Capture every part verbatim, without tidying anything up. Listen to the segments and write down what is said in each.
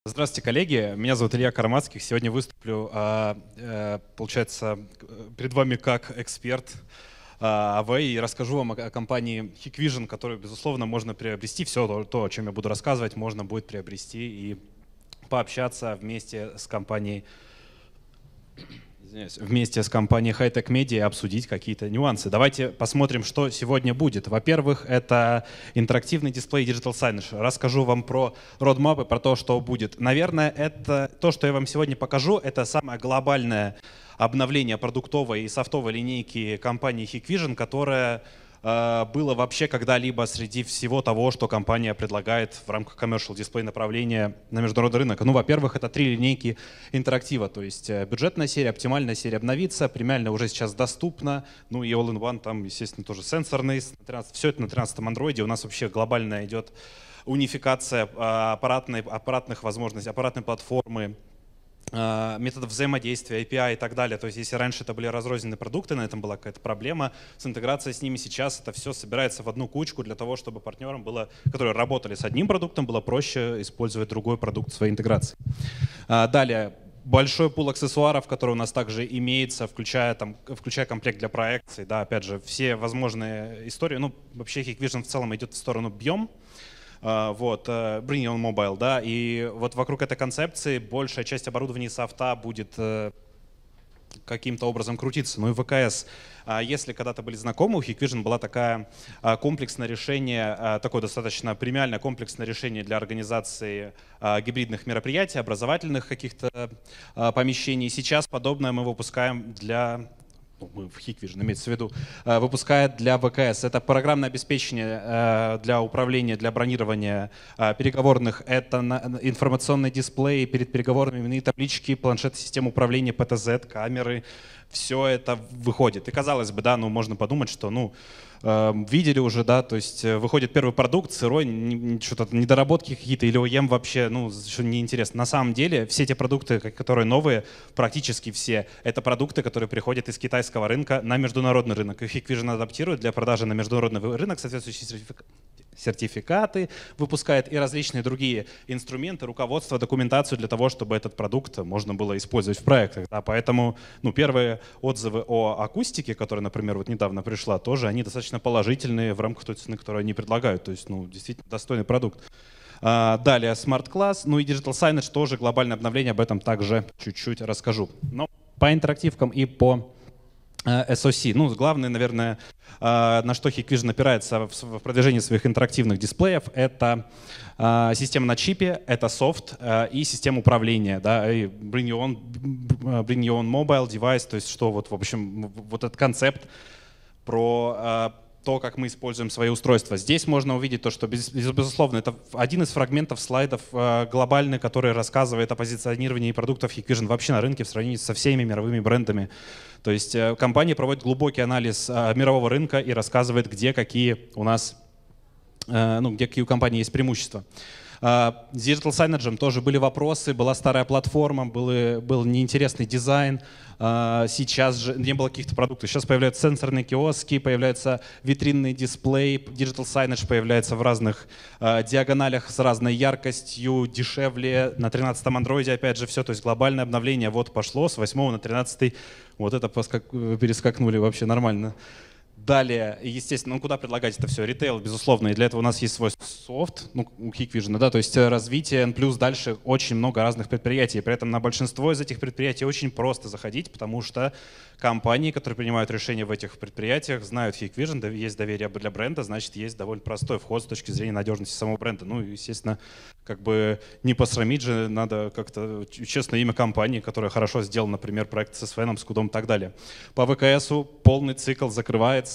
Здравствуйте, коллеги. Меня зовут Илья Кармацких. Сегодня выступлю, получается, перед вами как эксперт эй ви и расскажу вам о компании Hikvision, которую, безусловно, можно приобрести. Все то, о чем я буду рассказывать, можно будет приобрести и пообщаться вместе с компанией вместе с компанией Hightech Media и обсудить какие-то нюансы. Давайте посмотрим, что сегодня будет. Во-первых, это интерактивный дисплей Digital Signage. Расскажу вам про roadmap и про то, что будет. Наверное, это то, что я вам сегодня покажу, это самое глобальное обновление продуктовой и софтовой линейки компании Hikvision, которая было вообще когда-либо среди всего того, что компания предлагает в рамках commercial дисплей направления на международный рынок. Ну, во-первых, это три линейки интерактива, то есть бюджетная серия, оптимальная серия обновится, премиальная уже сейчас доступна, ну и All-in-One там, естественно, тоже сенсорный. Все это на тринадцатом андроиде. У нас вообще глобально идет унификация аппаратной, аппаратных возможностей, аппаратной платформы, методов взаимодействия, эй пи ай и так далее. То есть если раньше это были разрозненные продукты, на этом была какая-то проблема, с интеграцией с ними сейчас это все собирается в одну кучку для того, чтобы партнерам, было, которые работали с одним продуктом, было проще использовать другой продукт в своей интеграции. Далее. Большой пул аксессуаров, который у нас также имеется, включая, там, включая комплект для проекций. Да, опять же, все возможные истории. Ну, вообще Hikvision в целом идет в сторону бьем. Uh, вот, uh, Bring Your Own Mobile, да, и вот вокруг этой концепции большая часть оборудования и софта будет uh, каким-то образом крутиться. Ну и ви кей эс, uh, если когда-то были знакомы, у Hikvision была такая uh, комплексное решение, uh, такое достаточно премиальное комплексное решение для организации uh, гибридных мероприятий, образовательных каких-то uh, помещений. Сейчас подобное мы выпускаем для... мы в Hikvision, имеется в виду, выпускает для ви кей эс. Это программное обеспечение для управления, для бронирования переговорных. Это информационный дисплей перед переговорными, именные таблички, планшеты, системы управления, пи ти зет, камеры. Все это выходит. И казалось бы, да, ну можно подумать, что, ну, видели уже, да, то есть выходит первый продукт, сырой, что-то недоработки какие-то или о и эм вообще, ну, что неинтересно. На самом деле все те продукты, которые новые, практически все, это продукты, которые приходят из китайского рынка на международный рынок. Их Hikvision адаптирует для продажи на международный рынок, соответствующие сертификаты выпускает и различные другие инструменты, руководство, документацию для того, чтобы этот продукт можно было использовать в проектах. Да, поэтому, ну, первые отзывы о акустике, которая, например, вот недавно пришла, тоже они достаточно положительные в рамках той цены, которую они предлагают. То есть, ну, действительно достойный продукт. А, далее Smart Class, ну и Digital Signage тоже глобальное обновление, об этом также чуть-чуть расскажу. Но по интерактивкам и по эс о си. Ну, главное, наверное, на что Hikvision опирается в продвижении своих интерактивных дисплеев, это система на чипе, это софт и система управления, да, и bring your own, bring your own mobile device, то есть что вот, в общем, вот этот концепт про то, как мы используем свои устройства. Здесь можно увидеть то, что, безусловно, это один из фрагментов слайдов глобальный, который рассказывает о позиционировании продуктов Hikvision вообще на рынке в сравнении со всеми мировыми брендами. То есть компания проводит глубокий анализ мирового рынка и рассказывает, где какие у нас, ну, где какие у компании есть преимущества. С Digital Signage тоже были вопросы, была старая платформа, был, был неинтересный дизайн, сейчас же не было каких-то продуктов. Сейчас появляются сенсорные киоски, появляются витринный дисплей, Digital Signage появляется в разных диагоналях с разной яркостью, дешевле, на тринадцатом андроиде опять же все, то есть глобальное обновление вот пошло с восьмого на тринадцатый, вот это перескакнули вообще нормально. Далее, естественно, ну куда предлагать это все? Ритейл, безусловно, и для этого у нас есть свой софт, ну, у Hikvision, да, то есть развитие, плюс дальше очень много разных предприятий. При этом на большинство из этих предприятий очень просто заходить, потому что компании, которые принимают решения в этих предприятиях, знают Hikvision, есть доверие для бренда, значит, есть довольно простой вход с точки зрения надежности самого бренда. Ну, естественно, как бы не посрамить же, надо как-то честное имя компании, которая хорошо сделала, например, проект с эс ви эн, с кудом и так далее. По ви кей эс полный цикл закрывается.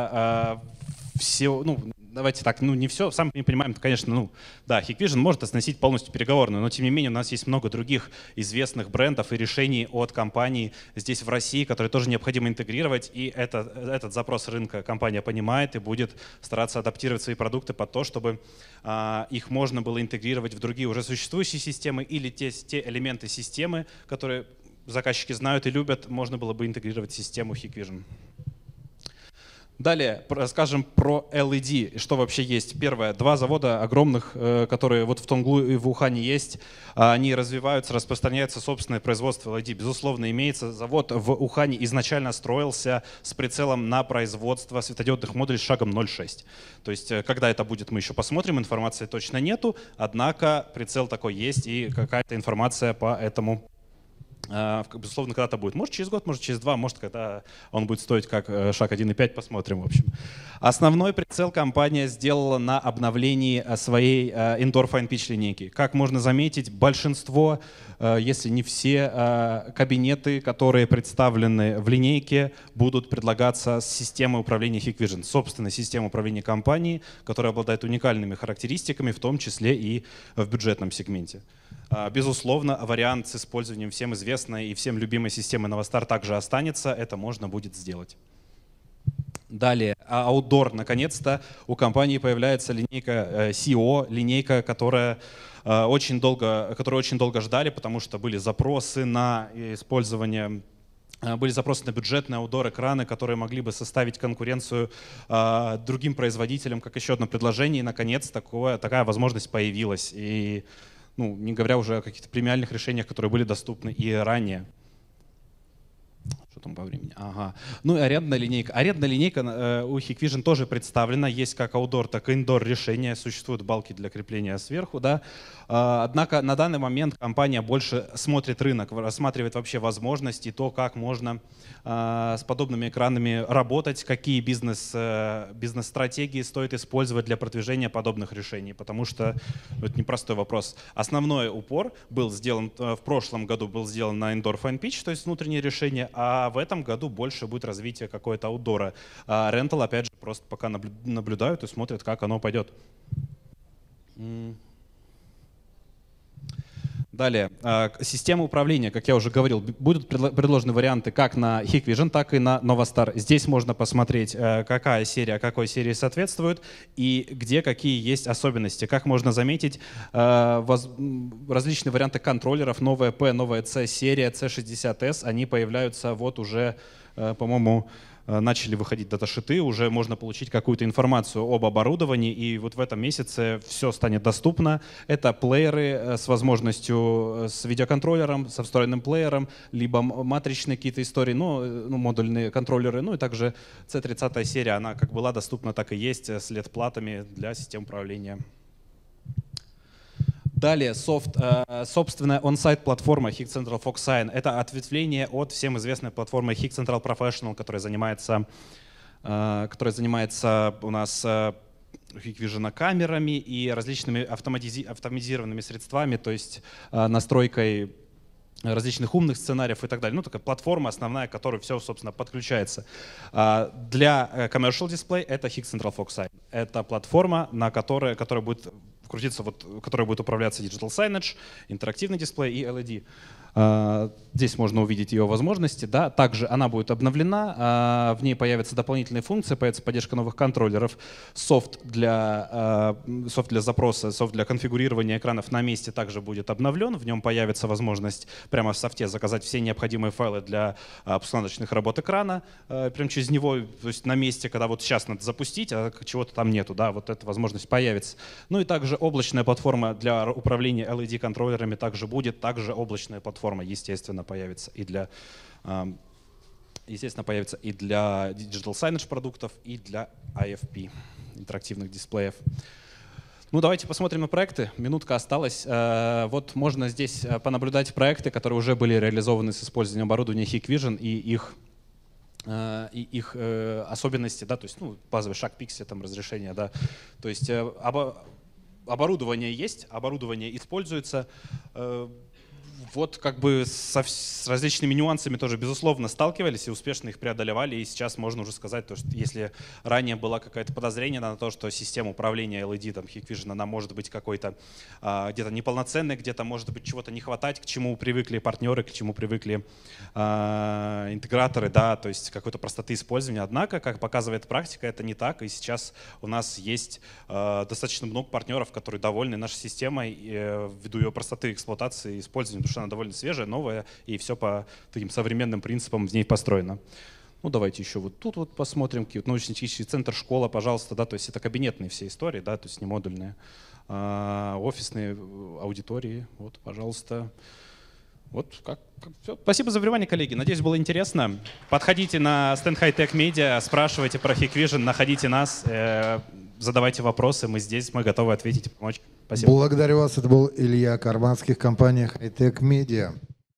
Все, ну, давайте так, ну не все, сами понимаем, конечно, ну да, Hikvision может оснастить полностью переговорную, но тем не менее у нас есть много других известных брендов и решений от компаний здесь в России, которые тоже необходимо интегрировать, и это, этот запрос рынка компания понимает и будет стараться адаптировать свои продукты под то, чтобы а, их можно было интегрировать в другие уже существующие системы или те, те элементы системы, которые заказчики знают и любят, можно было бы интегрировать в систему Hikvision. Далее расскажем про эл и ди, что вообще есть. Первое, два завода огромных, которые вот в Тонглу и в Ухане есть, они развиваются, распространяется собственное производство эл и ди. Безусловно, имеется завод в Ухане, изначально строился с прицелом на производство светодиодных модулей с шагом ноль целых шесть. То есть, когда это будет, мы еще посмотрим, информации точно нету, однако прицел такой есть и какая-то информация по этому. Безусловно, когда-то будет. Может, через год, может, через два, может, когда он будет стоить как шаг один и пять, посмотрим, в общем. Основной прицел компания сделала на обновлении своей Indoor Fine Pitch линейки. Как можно заметить, большинство, если не все кабинеты, которые представлены в линейке, будут предлагаться с системой управления Hikvision, собственной системой управления компании, которая обладает уникальными характеристиками, в том числе и в бюджетном сегменте. Безусловно, вариант с использованием всем известной и всем любимой системы Novastar также останется, это можно будет сделать. Далее, Outdoor. Наконец-то у компании появляется линейка си о, линейка, которая очень долго, которую очень долго ждали, потому что были запросы на использование, были запросы на бюджетные аутдор-экраны, которые могли бы составить конкуренцию э, другим производителям, как еще одно предложение. И, наконец, такое, такая возможность появилась. И, ну, не говоря уже о каких-то премиальных решениях, которые были доступны и ранее. Что там по времени? Ага. Ну и арендная линейка. Арендная линейка э, у Hikvision тоже представлена. Есть как outdoor, так и indoor решения. Существуют балки для крепления сверху. Да? Э, однако на данный момент компания больше смотрит рынок, рассматривает вообще возможности, то, как можно э, с подобными экранами работать, какие бизнес, э, бизнес-стратегии стоит использовать для продвижения подобных решений. Потому что это непростой вопрос. Основной упор был сделан э, в прошлом году был сделан на Indoor Fine Pitch, то есть внутреннее решение, а в этом году больше будет развитие какое-то аутдора. А Rental, опять же, просто пока наблюдают и смотрят, как оно пойдет. Далее, система управления, как я уже говорил, будут предложены варианты как на Hikvision, так и на Novastar. Здесь можно посмотреть, какая серия какой серии соответствует и где какие есть особенности. Как можно заметить, различные варианты контроллеров, новая P, новая C серия, си шестьдесят эс, они появляются вот уже, по-моему, начали выходить даташиты, уже можно получить какую-то информацию об оборудовании, и вот в этом месяце все станет доступно. Это плееры с возможностью, с видеоконтроллером, со встроенным плеером, либо матричные какие-то истории, ну, ну, модульные контроллеры, ну и также си тридцать серия, она как была доступна, так и есть, с эл и ди-платами для систем управления. Далее, софт, э, собственная on-site платформа Hik Central FoxSign. Это ответвление от всем известной платформы Hik Central Professional, которая занимается, э, которая занимается у нас э, Hikvision камерами и различными автоматизи автоматизированными средствами, то есть э, настройкой различных умных сценариев и так далее. Ну, такая платформа основная, к которой все, собственно, подключается. Для commercial display это Hik Central FoxSign. Это платформа, на которой, которая будет крутиться, вот, которая будет управляться Digital Signage, интерактивный дисплей и эл и ди. Здесь можно увидеть ее возможности. Да. Также она будет обновлена, в ней появятся дополнительные функции, появится поддержка новых контроллеров, софт для, софт для запроса, софт для конфигурирования экранов на месте также будет обновлен. В нем появится возможность прямо в софте заказать все необходимые файлы для пусконаладочных работ экрана, прямо через него, то есть на месте, когда вот сейчас надо запустить, а чего-то там нету, да, вот эта возможность появится. Ну и также облачная платформа для управления эл и ди-контроллерами также будет, также облачная платформа естественно, появится и для, естественно, появится и для Digital Signage продуктов, и для ай эф пи, интерактивных дисплеев. Ну, давайте посмотрим на проекты. Минутка осталась. Вот можно здесь понаблюдать проекты, которые уже были реализованы с использованием оборудования Hikvision и их, и их особенности, да, то есть, ну, базовый шаг пикселя, там, разрешение, да, то есть обо оборудование есть, оборудование используется. Вот как бы со, с различными нюансами тоже, безусловно, сталкивались и успешно их преодолевали. И сейчас можно уже сказать, то, что если ранее было какое-то подозрение на то, что система управления эл и ди, там, Hikvision, она может быть какой-то а, где-то неполноценной, где-то может быть чего-то не хватать, к чему привыкли партнеры, к чему привыкли а, интеграторы, да, то есть какой-то простоты использования. Однако, как показывает практика, это не так. И сейчас у нас есть а, достаточно много партнеров, которые довольны нашей системой и, ввиду ее простоты эксплуатации и использования, потому что она довольно свежая, новая, и все по таким современным принципам в ней построено. Ну, давайте еще вот тут вот посмотрим, какие вот научно-технический центр, школа, пожалуйста, да, то есть это кабинетные все истории, да, то есть не модульные. А, офисные аудитории, вот, пожалуйста. Вот, как, как, все. Спасибо за внимание, коллеги. Надеюсь, было интересно. Подходите на стенд High-Tech Media, спрашивайте про Hikvision, находите нас, э, задавайте вопросы. Мы здесь, мы готовы ответить и помочь. Спасибо. Благодарю вас. Это был Илья Карманских, компания High-Tech Media.